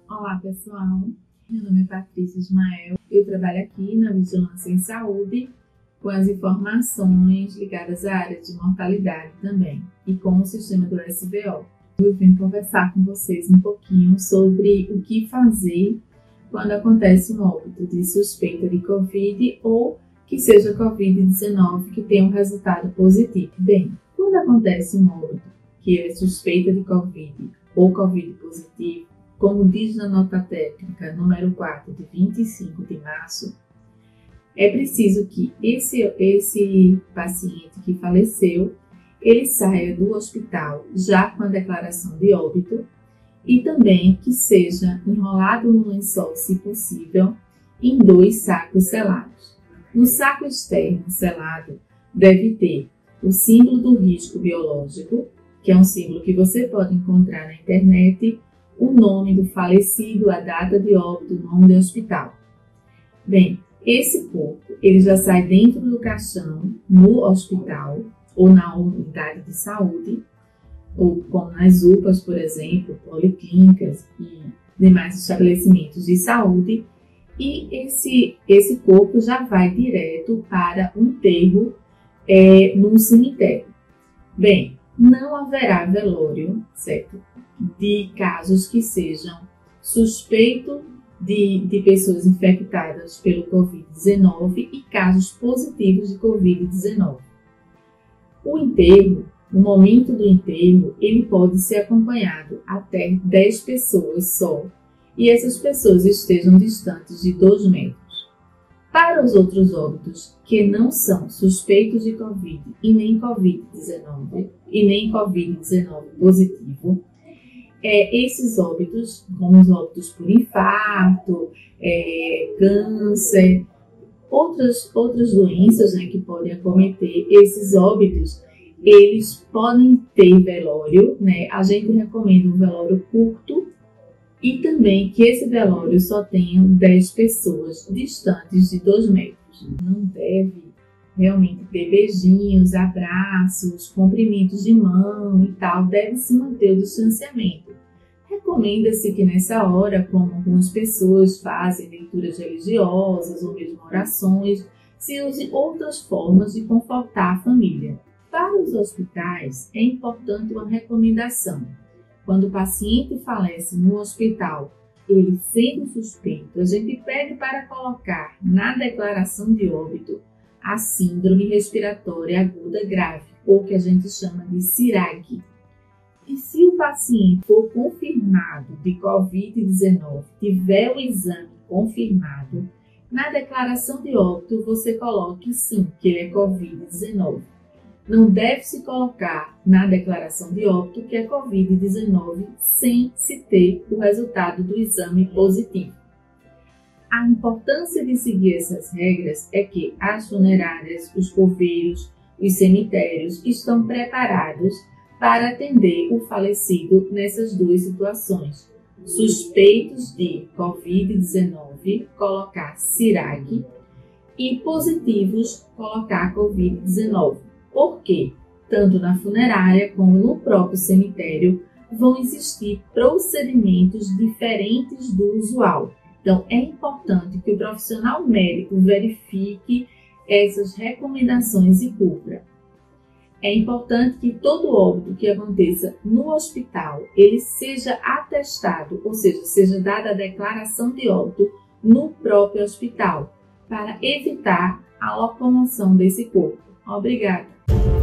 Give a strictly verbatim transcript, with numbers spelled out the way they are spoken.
Olá pessoal, meu nome é Patrícia Ismael, eu trabalho aqui na Vigilância em Saúde com as informações ligadas à área de mortalidade também e com o sistema do S V O. Eu vim conversar com vocês um pouquinho sobre o que fazer quando acontece um óbito de suspeita de Covid ou que seja Covid dezenove que tenha um resultado positivo. Bem, quando acontece um óbito que é suspeita de Covid ou Covid positivo, como diz na nota técnica número quatro de vinte e cinco de março, é preciso que esse, esse paciente que faleceu, ele saia do hospital já com a declaração de óbito e também que seja enrolado no lençol, se possível, em dois sacos selados. No saco externo selado deve ter o símbolo do risco biológico, que é um símbolo que você pode encontrar na internet, o nome do falecido, a data de óbito, o nome do hospital. Bem, esse corpo, ele já sai dentro do caixão, no hospital ou na unidade de saúde, ou como nas U P As, por exemplo, policlínicas e demais estabelecimentos de saúde, e esse, esse corpo já vai direto para um enterro é, num cemitério. Bem, não haverá velório, certo? De casos que sejam suspeitos de, de pessoas infectadas pelo Covid dezenove e casos positivos de Covid dezenove. O enterro, no momento do enterro, ele pode ser acompanhado até dez pessoas só, e essas pessoas estejam distantes de dois metros. Para os outros óbitos que não são suspeitos de Covid e nem Covid dezenove, e nem Covid dezenove positivo, é, esses óbitos, como os óbitos por infarto, é, câncer, outras, outras doenças, né, que podem acometer esses óbitos, eles podem ter velório, né? A gente recomenda um velório curto e também que esse velório só tenha dez pessoas distantes de dois metros. Não deve realmente ter beijinhos, abraços, cumprimentos de mão e tal, deve se manter o distanciamento. Recomenda-se que nessa hora, como algumas pessoas fazem leituras religiosas ou mesmo orações, se use outras formas de confortar a família. Para os hospitais, é importante uma recomendação. Quando o paciente falece no hospital, ele sendo suspeito, a gente pede para colocar na declaração de óbito a síndrome respiratória aguda grave, ou que a gente chama de SIRAG. E se o paciente for confirmado de Covid dezenove, tiver o exame confirmado, na declaração de óbito você coloque sim que ele é Covid dezenove. Não deve se colocar na declaração de óbito que é Covid dezenove sem se ter o resultado do exame positivo. A importância de seguir essas regras é que as funerárias, os coveiros, os cemitérios estão preparados para atender o falecido nessas duas situações. Suspeitos de Covid dezenove, colocar SIRAG, e positivos, colocar Covid dezenove. Por quê? Tanto na funerária como no próprio cemitério vão existir procedimentos diferentes do usual. Então, é importante que o profissional médico verifique essas recomendações e cumpra. É importante que todo óbito que aconteça no hospital, ele seja atestado, ou seja, seja dada a declaração de óbito no próprio hospital, para evitar a locomoção desse corpo. Obrigada!